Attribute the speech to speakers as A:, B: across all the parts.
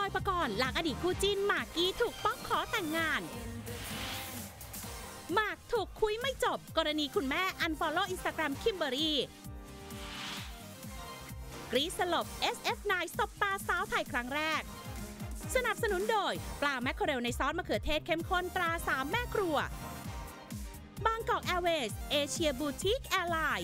A: อยปกรณ์หลังอดีตคู่จิ้นหมากกี้ถูกป๊อกขอแต่งงานหมากถูกคุยไม่จบกรณีคุณแม่อันฟอลโล่อินสตาแกรมคิมเบอรี่กรี๊ดสลบ SF9 สบตาสาวไทยครั้งแรกสนับสนุนโดยปลาแมคเคอเรลในซอสมะเขือเทศเข้มข้นตรา3แม่ครัวบางกอกแอร์เวย์เอเชียบูติกแอร์ไลน์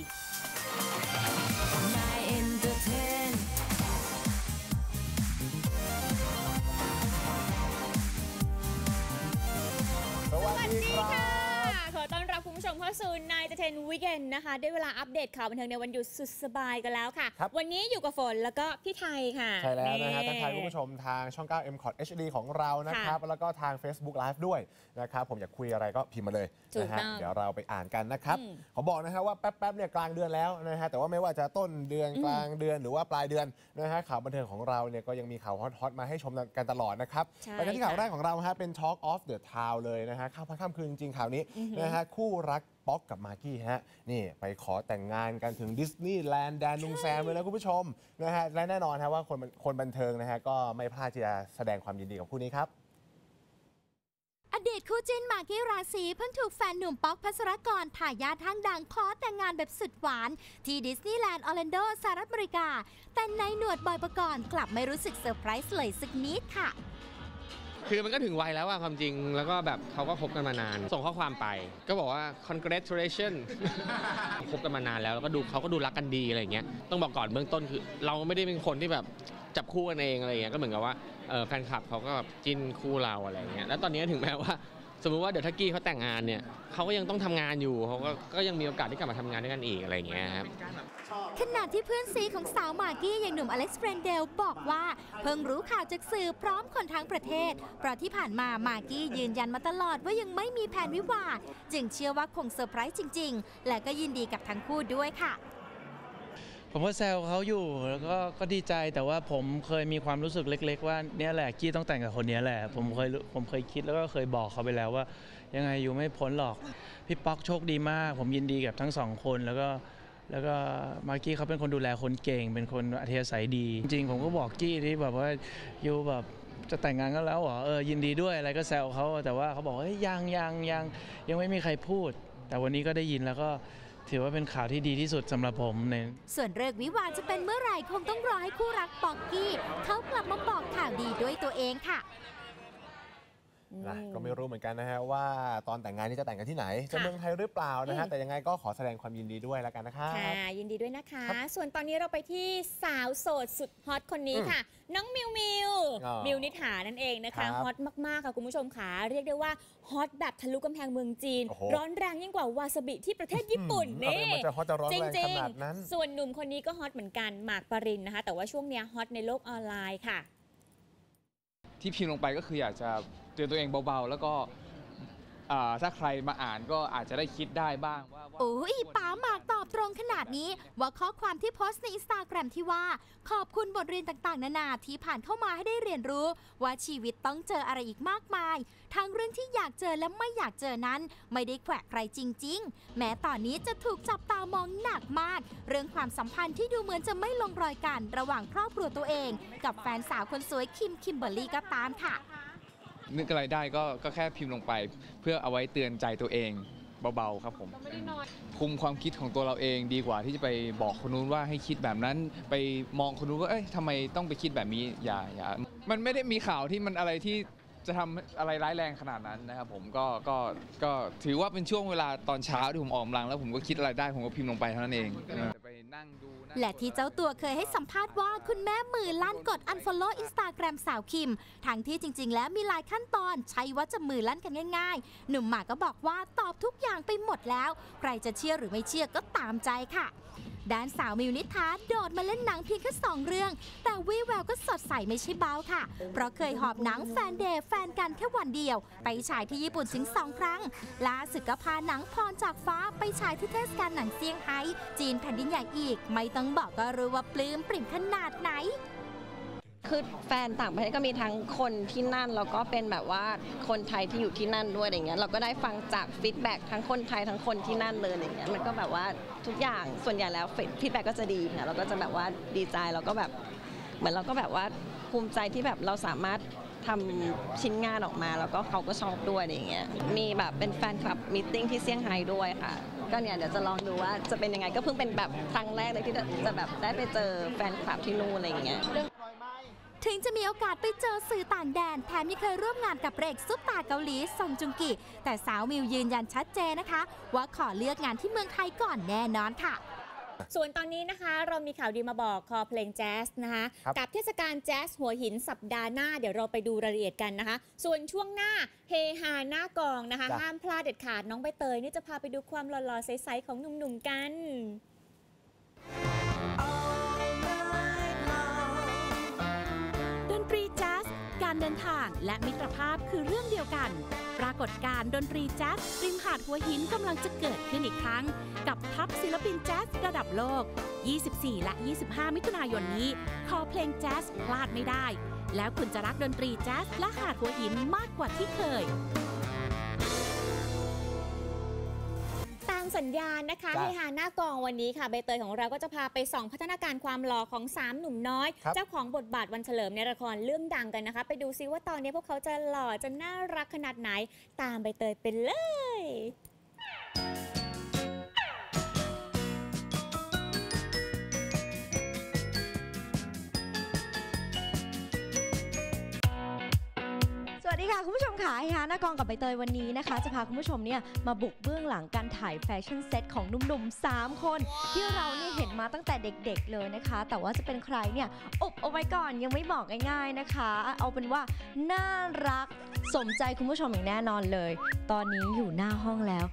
B: สวัสดีค่ะขอต้อนรับคุณผู้ชมเข้าสู่นายจะเทนวีคเอนด์นะคะได้เวลาอัปเดตข่าวบันเทิงในวันหยุดสุดสบายกันแล้วค่ะวันนี้อยู่กับฝนแล้วก็พี่ไทยค่ะ
C: ใช่แล้วนะฮะทักทายคุณผู้ชมทางช่อง 9 MCOT HD ของเรานะครับแล้วก็ทาง Facebook Live ด้วยนะครับผมอยากคุยอะไรก็พิมพ์มาเลยนะฮะเดี๋ยวเราไปอ่านกันนะครับขอบอกนะฮะว่าแป๊บเนี่ยกลางเดือนแล้วนะฮะแต่ว่าไม่ว่าจะต้นเดือนกลางเดือนหรือว่าปลายเดือนนะฮะข่าวบันเทิงของเราเนี่ยก็ยังมีข่าวฮอตๆมาให้ชมกันตลอดนะครับไปกันที่ข่าวแรกของเราฮะเป็น Talk of the Town เลยนะฮะข้ามค่ำคืนจริงๆข่าวนี้นะฮะคู่รักป๊อกกับมากกี้ฮะนี่ไปขอแต่งงานกันถึงดิสนีย์แลนด์แดนลุงแซมเลยนะคุณผู้ชมนะฮะและแน่นอนฮะว่าคนบันเทิงนะฮะก็ไม่พลาดที่จะแสดงความยินดีกับคู่นี้ครับ
A: อดีตคู่จิ้นมากกี้ราศีเพิ่งถูกแฟนหนุ่มป๊อกภัสรกรทายาทห้างดังขอแต่งงานแบบสุดหวานที่ดิสนีย์แลนด์ออร์แลนโดสหรัฐอเมริกาแต่ในหนวดบอยปกรณ์กลับไม่รู้สึกเซอร์ไพรส์เลยสักนิดค่ะ
D: คือมันก็ถึงวัยแล้วอะความจริงแล้วก็แบบเขาก็คบกันมานานส่งข้อความไปก็บอกว่า congratulation คบกันมานานแล้วก็ดูเขาก็ดูรักกันดีอะไรอย่างเงี้ยต้องบอกก่อนเบื้องต้นคือเราไม่ได้เป็นคนที่แบบจับคู่กันเองอะไรอย่างเงี้ยก็เหมือนกับว่าแฟนคลับเขาก็แบบจิ้นคู่เราอะไรอย่างเงี้ยแล้วตอนนี้ถึงแม้ว่าสมมุติว่าเดี๋ยวถ้ากี้เขาแต่งงานเนี่ยเขาก็ยังต้องทำงานอยู่เขาก็ยังมีโอกาสที่กลับมาทำงานด้วยกันอีกอะไรอย่างเงี้ยครับ
A: ขณะที่เพื่อนซีของสาวมากกี้อย่างหนุ่มอเล็กซ์เฟรนเดลบอกว่าเพิ่งรู้ข่าวจากสื่อพร้อมคนทั้งประเทศเพราะที่ผ่านมามากกี้ยืนยันมาตลอดว่ายังไม่มีแผนวิวาห์จึงเชื่อว่าคงเซอร์ไพรส์จริงๆและก็ยินดีกับทั้งคู่ด้วยค่ะ
E: ผมก็แซวเขาอยู่แล้วก็ดีใจแต่ว่าผมเคยมีความรู้สึกเล็กๆว่าเนี่ยแหละกี้ต้องแต่งกับคนนี้แหละผมเคยคิดแล้วก็เคยบอกเขาไปแล้วว่ายังไงอยู่ไม่พ้นหรอกพี่ป๊อกโชคดีมากผมยินดีกับทั้งสองคนแล้วก็มากกี้เขาเป็นคนดูแลคนเก่งเป็นคนอัธยาศัยดีจริงๆผมก็บอกกี้ที่แบบว่าอยู่แบบจะแต่งงานกันแล้วเหรอยินดีด้วยอะไรก็แซวเขาแต่ว่าเขาบอกว่ายังไม่มีใครพูดแต่วันนี้ก็ได้ยินแล้วก็ถือว่าเป็นข่าวที่ดีที่สุดสำหรับผม
A: ส่วนฤกษ์วิวาห์จะเป็นเมื่อไหร่คงต้องรอให้คู่รักป๊อกกี้เขากลับมาบอกข่าวดีด้วยตัวเองค่ะ
C: ก็ไม่รู้เหมือนกันนะฮะว่าตอนแต่งงานนี่จะแต่งกันที่ไหนจะเมืองไทยหรือเปล่านะฮะแต่ยังไงก็ขอแสดงความยินดีด้วยแล้วกันนะคะ
B: ค่ะยินดีด้วยนะคะส่วนตอนนี้เราไปที่สาวโสดสุดฮอตคนนี้ค่ะน้องมิวนิษฐานั่นเองนะคะฮอตมากๆค่ะคุณผู้ชมค่ะเรียกได้ว่าฮอตแบบทะลุกำแพงเมืองจีนร้อนแรงยิ่งกว่าวาซาบิที่ประเทศญี่ปุ่นนี่
C: จริง
B: ๆส่วนหนุ่มคนนี้ก็ฮอตเหมือนกันหมากปรินนะคะแต่ว่าช่วงนี้ฮอตในโลกออนไลน์ค่ะ
F: ที่พิมพ์ลงไปก็คืออยากจะเตือนตัวเองเบาๆแล้วก็ถ้าใครมาอ่านก็อาจจะได้คิดได้บ้างว่า
A: โอ้ยป๋าหมากตอบตรงขนาดนี้ว่าข้อความที่โพสต์ใน Instagram ที่ว่าขอบคุณบทเรียนต่างๆนานาที่ผ่านเข้ามาให้ได้เรียนรู้ว่าชีวิตต้องเจออะไรอีกมากมายทั้งเรื่องที่อยากเจอและไม่อยากเจอนั้นไม่ได้แขวะใครจริงๆแม้ตอนนี้จะถูกจับตามองหนักมากเรื่องความสัมพันธ์ที่ดูเหมือนจะไม่ลงรอยกันระหว่างครอบครัวตัวเองกับแฟนสาวคนสวยคิมเบอร์รี่ก็ตามค่ะ
F: นึกอะไรได้ก็แค่พิมพ์ลงไปเพื่อเอาไว้เตือนใจตัวเองเบาๆครับผมคุมความคิดของตัวเราเองดีกว่าที่จะไปบอกคนนู้นว่าให้คิดแบบนั้นไปมองคนนู้นว่าทำไมต้องไปคิดแบบนี้อย่ามันไม่ได้มีข่าวที่มันอะไรที่จะทำอะไรร้ายแรงขนาดนั้นนะครับผมก็ถือว่าเป็นช่วงเวลาตอนเช้าที่ผมออกกำลังแล้วผมก็คิดอะไรได้ผมก็พิมพ์ลงไปเท่านั้นเองไปนั่งดู
A: และที่เจ้าตัวเคยให้สัมภาษณ์ว่าคุณแม่มือลั่นกด unfollow Instagram สาวคิมทั้งที่จริงๆแล้วมีหลายขั้นตอนใช้ว่าจะมือลั่นกันง่ายๆหนุ่มหมากก็บอกว่าตอบทุกอย่างไปหมดแล้วใครจะเชื่อหรือไม่เชื่อก็ตามใจค่ะด้านสาวมิวนิษฐาโดดมาเล่นหนังเพียงแค่2 เรื่องแต่วิแววก็สดใสไม่ใช่เบาค่ะเพราะเคยหอบหนังแฟนเดย์แฟนกันแค่วันเดียวไปฉายที่ญี่ปุ่นถึง2 ครั้งล่าสุดก็พาหนังพรจากฟ้าไปฉายที่เทศกาลหนังเซี่ยงไฮ้จีนแผ่นดินใหญ่อีกไม่ต้องบอกก็รู้ว่าปลื้มปริ่มขนาดไหน
G: คือแฟนต่างประเทศก็มีทั้งคนที่นั่นแล้วก็เป็นแบบว่าคนไทยที่อยู่ที่นั่นด้วยอะไรเงี้ยเราก็ได้ฟังจากฟีดแบ็กทั้งคนไทยทั้งคนที่นั่นเลยอะไรเงี้ยมันก็แบบว่าทุกอย่างส่วนใหญ่แล้วฟีดแบ็กก็จะดีค่ะเราก็จะแบบว่าดีใจเราก็แบบเหมือนเราก็แบบว่าภูมิใจที่แบบเราสามารถทำชิ้นงานออกมาแล้วก็เขาก็ชอบด้วยอะไรอย่างเงี้ยมีแบบเป็นแฟนคลับมีตติ้งที่เซี่ยงไฮ้ด้วยค่ะก็เนี่ยเดี๋ยวจะลองดูว่าจะเป็นยังไงก็เพิ่งเป็นแบบครั้งแรกเลยที่จะแบบได้ไปเจอแฟนคลับที่นู่นอะไรอย่างเงี้ย
A: ถึงจะมีโอกาสไปเจอสื่อต่างแดนแถมยังเคยร่วมงานกับพระเอกซุปตาเกาหลีซองจุงกิแต่สาวมิวยืนยันชัดเจนนะคะว่าขอเลือกงานที่เมืองไทยก่อนแน่นอนค่ะ
B: ส่วนตอนนี้นะคะเรามีข่าวดีมาบอกคอเพลงแจ๊สนะคะกับเทศกาลแจ๊สหัวหินสัปดาห์หน้าเดี๋ยวเราไปดูรายละเอียดกันนะคะส่วนช่วงหน้าเฮฮาหน้ากองนะคะห้ามพลาดเด็ดขาดน้องใบเตยนี่จะพาไปดูความหล่อๆใสๆของหนุ่มๆกัน
H: ดนตรีแจ๊สการเดินทางและมิตรภาพคือเรื่องเดียวกันปรากฏการณ์ดนตรีแจ๊สริมหาดหัวหินกำลังจะเกิดขึ้นอีกครั้งกับทัพศิลปินแจ๊สระดับโลก 24 และ 25 มิถุนายนนี้คอเพลงแจ๊สพลาดไม่ได้แล้วคุณจะรักดนตรีแจ๊สและหาดหัวหินมากกว่าที่เคย
B: ตามสัญญาณนะคะให้หาหน้ากองวันนี้ค่ะใบเตยของเราก็จะพาไปส่องพัฒนาการความหล่อของ3หนุ่มน้อยเจ้าของบทบาทวันเฉลิมในละครเรื่องดังกันนะคะไปดูซิว่าตอนนี้พวกเขาจะหล่อจะน่ารักขนาดไหนตามใบเตยไปเลย
I: สวัสดีค่ะคุณผู้ชมค่ะไฮฮาหน้ากองกับใบเตยวันนี้นะคะจะพาคุณผู้ชมเนี่ยมาบุกเบื้องหลังการถ่ายแฟชั่นเซ็ตของหนุ่มๆ3คนที่เราเนี่ยเห็นมาตั้งแต่เด็กๆเลยนะคะแต่ว่าจะเป็นใครเนี่ยอุบเอาไว้ก่อนยังไม่บอกง่ายๆนะคะเอาเป็นว่าน่ารักสมใจคุณผู้ชมอย่างแน่นอนเลยตอนนี้อยู่หน้าห้องแล้ว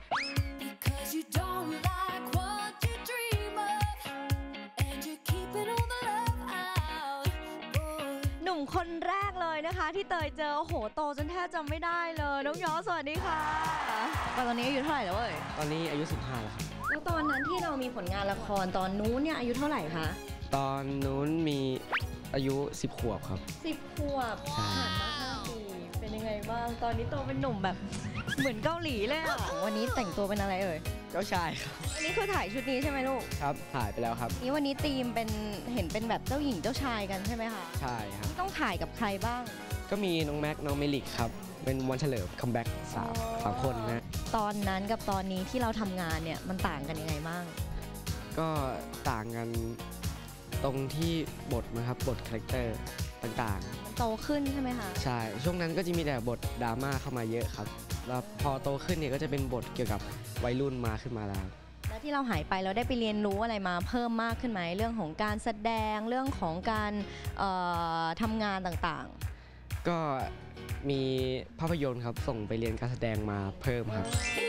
I: หนุ่มคนแรกเลยนะคะที่เตยเจอโอ้โหโตจนแทบจำไม่ได้เลยน้องยอสวัสดีค่ะตอนนี้อายุเท่าไหร่แล้วเอ่ย
D: ตอนนี้อายุ15แล้วครับ
I: แล้วตอนนั้นที่เรามีผลงานละครตอนนู้นเนี่ยอายุเท่าไหร่คะ
D: ตอนนู้นมีอายุ10 ขวบครับ
I: 10 ขวบผ่านมา5 ปีเป็นยังไงบ้างตอนนี้โตเป็นหนุ่มแบบเหมือนเกาหลีเลยอ่ะวันนี้แต่งตัวเป็นอะไรเอ่ย
D: เจ้าชายครับ
I: อันนี้คือถ่ายชุดนี้ใช่ไหมลูก
D: ครับถ่ายไปแล้วครับ
I: นี่วันนี้ธีมเป็นเห็นเป็นแบบเจ้าหญิงเจ้าชายกันใช่ไหมคะ
D: ใช่ครับ
I: ต้องถ่ายกับใครบ้าง
D: ก็มีน้องแม็กน้องเมลิกครับเป็นวันเฉลิมคัมแบ็ก3 คนนะ
I: ตอนนั้นกับตอนนี้ที่เราทำงานเนี่ยมันต่างกันยังไงบ้าง
D: ก็ต่างกันตรงที่บทนะครับบทคาแรคเตอร์ต่าง
I: ๆโตขึ้นใช่ไหมคะ
D: ใช่ช่วงนั้นก็จะมีแต่บทดราม่าเข้ามาเยอะครับแล้วพอโตขึ้นเนี่ยก็จะเป็นบทเกี่ยวกับวัยรุ่นมาขึ้นมาแล้ว
I: แล้วที่เราหายไปเราได้ไปเรียนรู้อะไรมาเพิ่มมากขึ้นไหมเรื่องของการแสดงเรื่องของการทำงานต่าง
D: ๆก็มีภาพยนตร์ครับส่งไปเรียนการแสดงมาเพิ่มครับ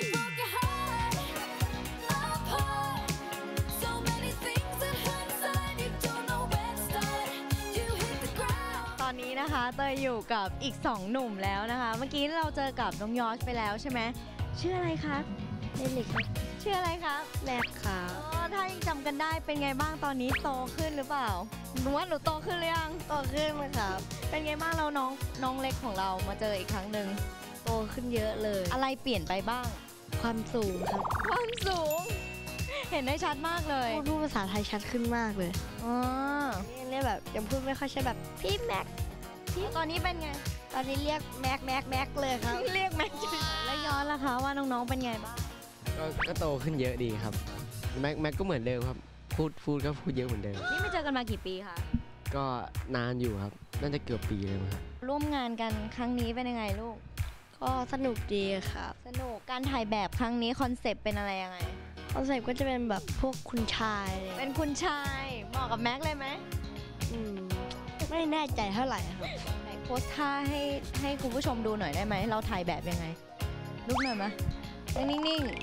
I: ตอนนี้นะคะเตยอยู่กับอีก2หนุ่มแล้วนะคะเมื่อกี้เราเจอกับน้องยอชไปแล้วใช่ไหมชื่ออะไรคะเมลิกชื่ออะไรคะ
G: แม็กค่ะ
I: ถ้ายังจำกันได้เป็นไงบ้างตอนนี้โตขึ้นหรือเปล่าหนูว่าหนูโตขึ้นหรือยัง
G: โตขึ้นไหมครับ
I: เป็นไงบ้างเราน้องเล็กของเรามาเจออีกครั้งหนึ่ง
G: โตขึ้นเยอะเลย
I: อะไรเปลี่ยนไปบ้าง
G: ความสูงครับ
I: ความสูงเห็นได้ชัดมากเลย
G: พูดภาษาไทยชัดขึ้นมากเลยนี่แบบยังพูดไม่ค่อยใช่แบบพี่แม็ก
I: พี่ตอนนี้เป็นไง
G: ตอนนี้เรียกแม็กเลยครับ
I: เรียกแม็กแล้วย้อนล่ะคะว่าน้องๆเป็นไงบ้าง
D: ก็โตขึ้นเยอะดีครับแม็กก็เหมือนเดิมครับพูดก็พูดเยอะเหมือนเดิม
I: นี่ไม่เจอกันมากี่ปีคะ
D: ก็นานอยู่ครับน่าจะเกือบปีเลยครับ
I: ร่วมงานกันครั้งนี้เป็นยังไงลูก
G: ก็สนุกดีครับ
I: สนุกการถ่ายแบบครั้งนี้คอนเซปต์เป็นอะไรยังไง
G: คอนเซปต์ก็จะเป็นแบบพวกคุณชาย
I: เป็นคุณชายเหมาะกับแม็กเลยไหม
G: ไม่แน่ใจเท่าไหร่ครับ
I: ไหนโพสท่าให้คุณผู้ชมดูหน่อยได้ไหมเราถ่ายแบบยังไงลุกหน่อยไหมนิ่งๆ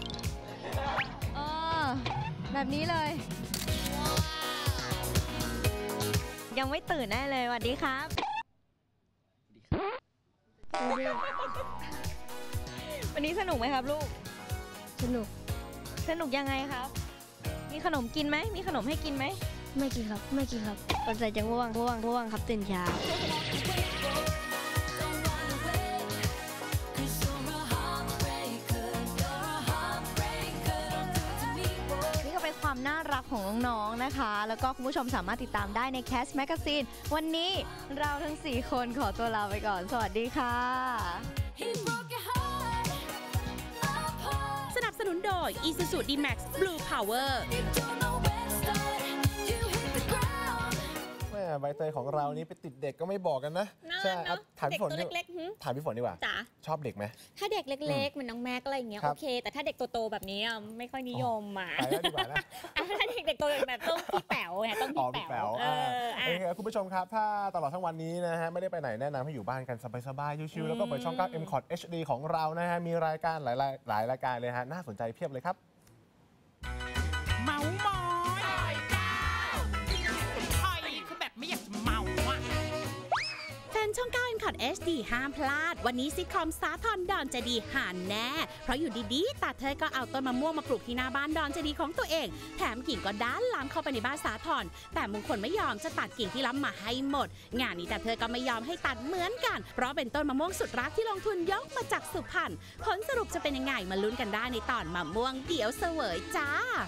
I: แบบนี้เลยยังไม่ตื่นได้เลยสวัสดีครับวันนี้สนุกไหมครับลูก
G: สนุก
I: ยังไงครับมีขนมกินไหมมีขนมให้กินไหม
G: ไม่กินครับตอนใจจังง่วงครับตื่นเช้า
I: ความน่ารักของน้องๆนะคะแล้วก็คุณผู้ชมสามารถติดตามได้ใน Cast Magazine วันนี้เราทั้ง4คนขอตัวลาไปก่อนสวัสดีค่ะ
H: สนับสนุนโดย Isuzu D-Max Blue Power
C: ใบเตยของเรานี่ไปติดเด็กก็ไม่บอกกันนะใช่ถามพี่ฝนถามพี่ฝนดีกว่าชอบเด็กไหม
B: ถ้าเด็กเล็กๆเหมือนน้องแม็กอะไรอย่างเงี้ยโอเคแต่ถ้าเด็กโตๆแบบนี้ไม่ค่อยนิยมอ่ะ
C: ไปแล้วดีกว่านะ
B: ถ้าเด็กๆโตแบบต้องพี่แป๋วเนี่ยต้องพี่แป๋ว
C: โอเคคุณผู้ชมครับถ้าตลอดทั้งวันนี้นะฮะไม่ได้ไปไหนแนะนำให้อยู่บ้านกันสบายๆชิวๆแล้วก็เปิดช่อง 9 MCOT HD ของเรานะฮะมีรายการหลายรายการเลยฮะน่าสนใจเพียบเลยครับ
H: เมาส์มอยไม่อยากจะเมาอ่ะแฟนช่อง 9 MCOT HD ห้ามพลาดวันนี้ซิทคอมสาธรดอนเจดีหาแน่เพราะอยู่ดีๆตาเธอก็เอาต้นมะม่วงมาปลูกที่หน้าบ้านดอนเจดีของตัวเองแถมกิ่งก็ด้านล้ำเข้าไปในบ้านสาธรแต่มงคลไม่ยอมจะตัดกิ่งที่ล้ำมาให้หมดงานนี้แต่เธอก็ไม่ยอมให้ตัดเหมือนกันเพราะเป็นต้นมะม่วงสุดรักที่ลงทุนยกมาจากสุพรรณผลสรุปจะเป็นยังไงมาลุ้นกันได้ในตอนมะม่วงเดี๋ยวเสวยจ้า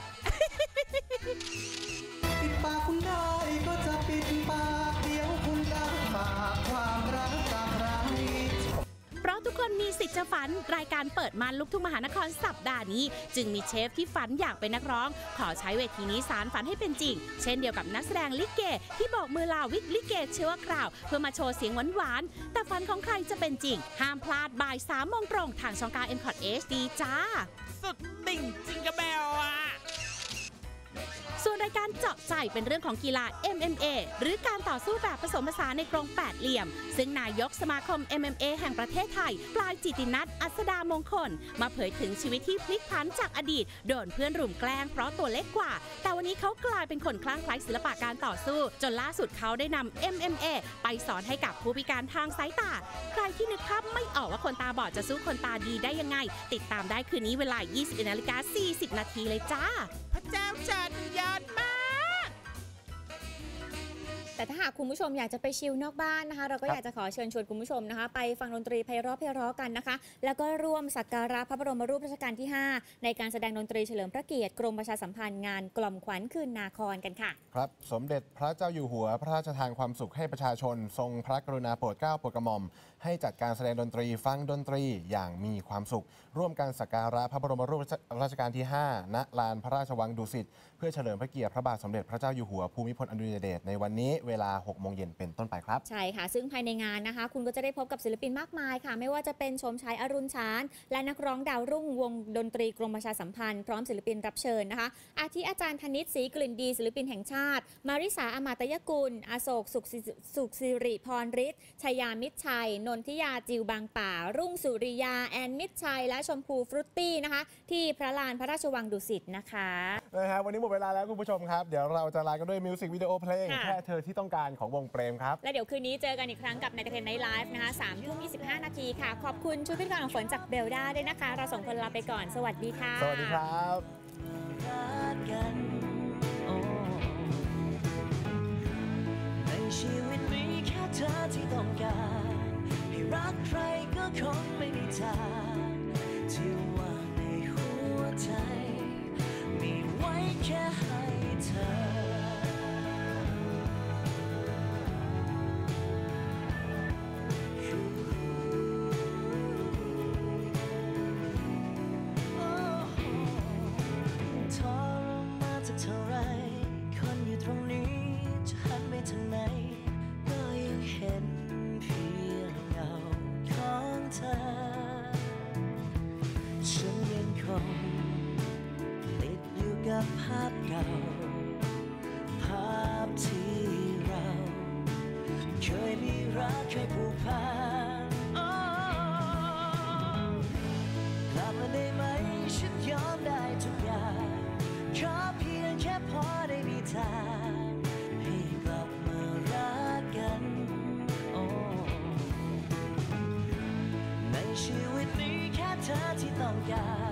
J: ปิดปากคุณได้ก็จะปิดปากเดี๋ยวคุณจะฝากความรักกับใคร
H: เพราะทุกคนมีสิทธิ์จะฝันรายการเปิดม่านลูกทุ่งมหานครสัปดาห์นี้จึงมีเชฟที่ฝันอยากเป็นนักร้องขอใช้เวทีนี้สารฝันให้เป็นจริงเช่นเดียวกับนักแสดงลิเกที่บอกมือลาวิกลิเกชั่วคราวเพื่อมาโชว์เสียงหวานๆแต่ฝันของใครจะเป็นจริงห้ามพลาดบ่าย 3 โมงตรงทางช่อง 9 MCOT HD จ้าสุดติ่งจิงกะเบลอ่ะส่วนรายการเจาะใจเป็นเรื่องของกีฬา MMA หรือการต่อสู้แบบผสมผสานในกรงแปดเหลี่ยมซึ่งนายกสมาคม MMA แห่งประเทศไทยปลายจิตินัทอัสดามงคลมาเผยถึงชีวิตที่พลิกผันจากอดีตโดนเพื่อนรุมแกล้งเพราะตัวเล็กกว่าแต่วันนี้เขากลายเป็นคนคลั่งไคล้ศิลปะการต่อสู้จนล่าสุดเขาได้นำ MMA ไปสอนให้กับผู้พิการทางสายตาใครที่นึกภาพไม่ออกว่าคนตาบอดจะสู้คนตาดีได้ยังไงติดตามได้คืนนี้เวลา 21:40 น.เลยจ้าพระเจ้าจัดยอดมาก
B: แต่ถ้าหากคุณผู้ชมอยากจะไปชิลนอกบ้านนะคะเราก็อยากจะขอเชิญชวนคุณผู้ชมนะคะไปฟังดนตรีไพเราะกันนะคะแล้วก็ร่วมสักการะพระบรมรูปรัชกาลที่ 5ในการแสดงดนตรีเฉลิมพระเกียรติกรมประชาสัมพันธ์งานกล่อมขวัญคืนนาครกันค่ะ
C: ครับสมเด็จพระเจ้าอยู่หัวพระราชทานความสุขให้ประชาชนทรงพระกรุณาโปรดเกล้าโปรดกระหม่อมให้จัดการแสดงดนตรีฟังดนตรีอย่างมีความสุขร่วมกันสักการะพระบรมรูปรัชกาลที่ 5 ณ ลานพระราชวังดุสิตเพื่อเฉลิมพระเกียรติพระบาทสมเด็จพระเจ้าอยู่หัวภูมิพลอดุลยเดชในวันนี้เวลา 6 โมงเย็นเป็นต้นไปครับ
B: ใช่ค่ะซึ่งภายในงานนะคะคุณก็จะได้พบกับศิลปินมากมายค่ะไม่ว่าจะเป็นชมชายอรุณชานและนักร้องดาวรุ่งวงดนตรีกรมประชาสัมพันธ์พร้อมศิลปินรับเชิญนะคะอาทิอาจารย์ธนิตศรีกลิ่นดีศิลปินแห่งชาติมาริสาอมาตยกุลอโศกสุขสิริพรฤทธิ์ชยามิตรชัยนนทิยาจิวบางป่ารุ่งสุริยาแอนมิตรชัยและชมพูฟรุตตี้นะคะที่พระลานพระราชวังดุสิตนะคะ
C: วันนี้หมดเวลาแล้วคุณผู้ชมครับเดี๋ยวเราจะลากันด้วยมิวสิกวิดีโอเพลงแค่เธอที่ต้องการของวงเปรมครับ
B: และเดี๋ยวคืนนี้เจอกันอีกครั้งกับในเทนไนท์ไลฟ์นะคะ 3:25 นาทีค่ะขอบคุณชุดพิธีกรของฝนจากเบลด้าด้วยนะคะเราสองคนลาไปก่อนสวัสดีค่ะ
C: สวัสดีครับ
J: ในชีวิตมีแค่เธอที่ต้องการให้รักใครก็คงไม่มีทางที่ว่าในหัวใจมีไว้แค่ให้เธอเท่าไรคนอยู่ตรงนี้จะหันไปทางไหนก็ยังเห็นเพียงเงาของเธอฉันยังคงติดอยู่กับภาพเก่าภาพที่เราเคยมีรักเคยผูกพันกลับมาได้ไหมฉันยอมได้ทุกอย่างขอเพียงแค่พอได้มีทางให้กลับมารักกันในชีวิตนี้แค่เธอที่ต้องการ